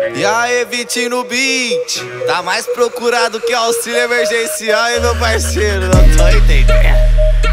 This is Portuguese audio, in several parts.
E aí, Vitinho no beat, tá mais procurado que auxílio emergencial, hein, meu parceiro? Não tô entendendo.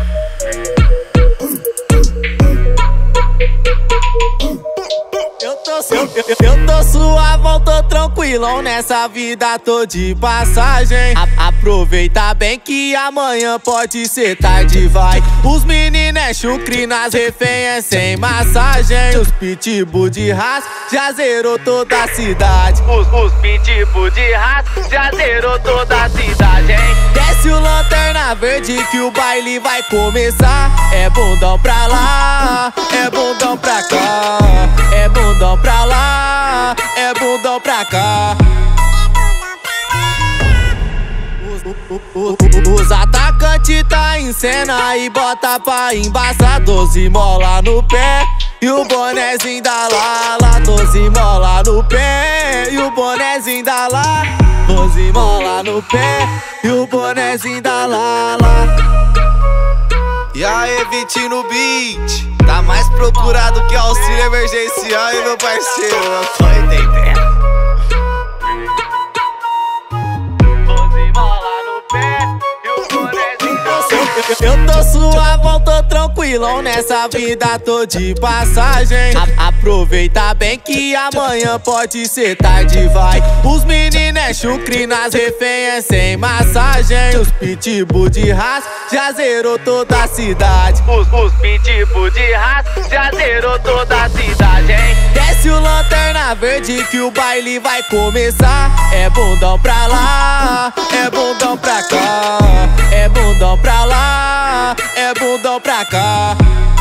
Eu tô suavão, tô tranquilão nessa vida, tô de passagem. Aproveita bem que amanhã pode ser tarde, vai. Os meninos é chucre nas refém, sem massagem. Os pitbull de raça já zerou toda a cidade. Os pitbull de raça já zerou toda a cidade, hein? Desce o lanterna verde que o baile vai começar. É bundão pra lá, é bundão pra cá. É bundão pra lá, é bundão pra cá. Os atacantes tá em cena e bota pra embaçar. 12 mola no pé e o bonezinho da Lala. 12 mola no pé e o bonezinho da Lala. 12 mola no pé e o bonezinho da Lala. E aí, Vitinho no beat, tá mais procurado que auxílio emergencial, hein, meu parceiro? Não tô entendendo. 12 mola no pé e o bonezinho da Lala. Eu tô suavão, tô tranquilão nessa vida, tô de passagem. Aproveita bem que amanhã pode ser tarde, vai. Os meninos é chucre nas refém, sem massagem. Os pitbull de raça já zerou toda a cidade. Os pitbull de raça já zerou toda a cidade, hein? Desce o lanterna verde que o baile vai começar. É bundão pra lá, é bundão pra cá. É bundão pra lá, é bundão pra cá.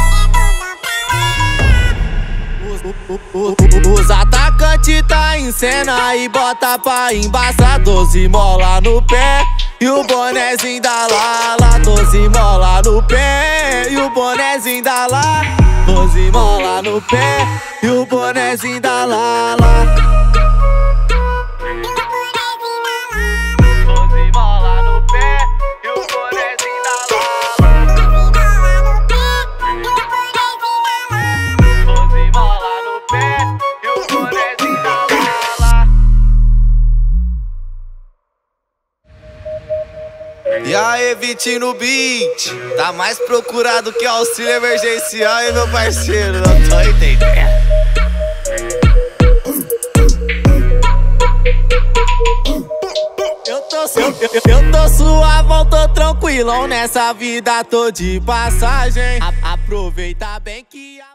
Os atacantes tá em cena e bota pra embaçar. 12 mola no pé e o bonezinho da Lala. 12 mola no pé e o bonezinho da Lala. 12 mola no pé e o bonezinho da Lala. 12 mola no pé e o bonezinho da Lala. 12 mola no pé e o bonezinho da Lala. E aí, Vitinho no beat, tá mais procurado que auxílio emergencial, hein, meu parceiro? Não tô entendendo. Eu tô suavão, tô tranquilão nessa vida, tô de passagem. Aproveita bem que